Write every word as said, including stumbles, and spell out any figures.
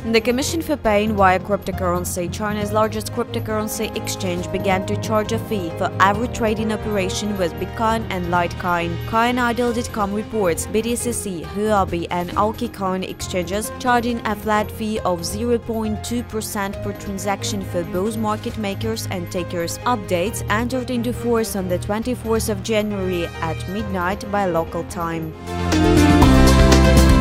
The commission for paying via cryptocurrency, China's largest cryptocurrency exchange, began to charge a fee for every trading operation with Bitcoin and Litecoin. Coin Idol dot com reports B T C C, Huobi and OKCoin exchanges charging a flat fee of zero point two percent per transaction for both market makers and takers. Updates entered into force on the twenty-fourth of January at midnight by local time.